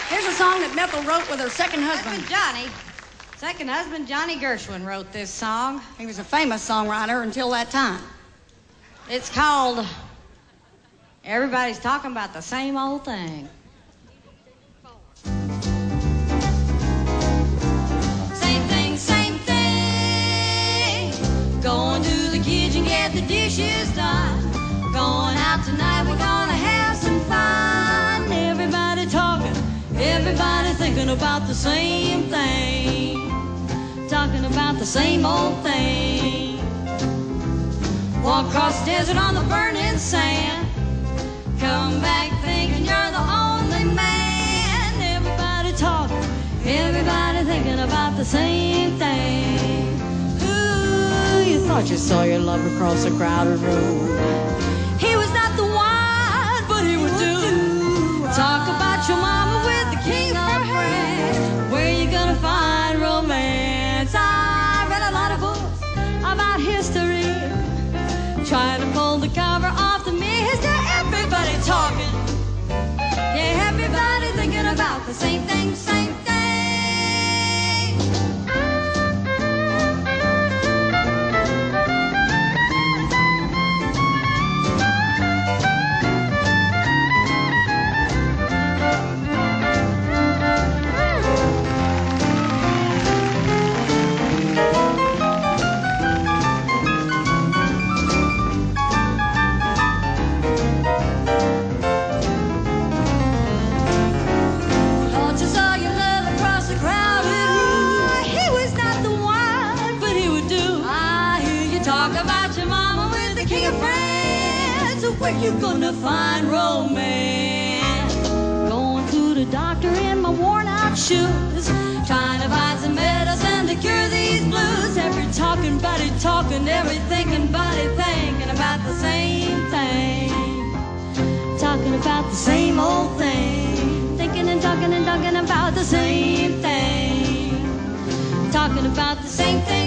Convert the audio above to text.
Here's a song that Methyl wrote with her second husband. Second husband, Johnny Gershwin, wrote this song. He was a famous songwriter until that time. It's called Everybody's Talking About the Same Old Thing. Same thing, same thing. Going to the kitchen, get the dishes done. Going out tonight, we're gonna have some fun. Everybody talking, everybody thinking about the same thing. Talking about the same old thing. Walk across the desert on the burning sand. Come back thinking you're the only man. Everybody talking, everybody thinking about the same thing. Ooh, you thought you saw your lover across a crowded room. He was not the one, but he would do. Talk about your mama with the king of her hair. Where you gonna find romance? I read a lot of books about history, trying to pull the cover off the mystery. Everybody talking, yeah, everybody thinking about the same thing, same thing. Where you gonna find romance? Going to the doctor in my worn out shoes, trying to find some medicine to cure these blues. Every talking buddy talking, every thinking buddy thinking about the same thing. Talking about the same old thing. Thinking and talking about the same thing. Talking about the same thing.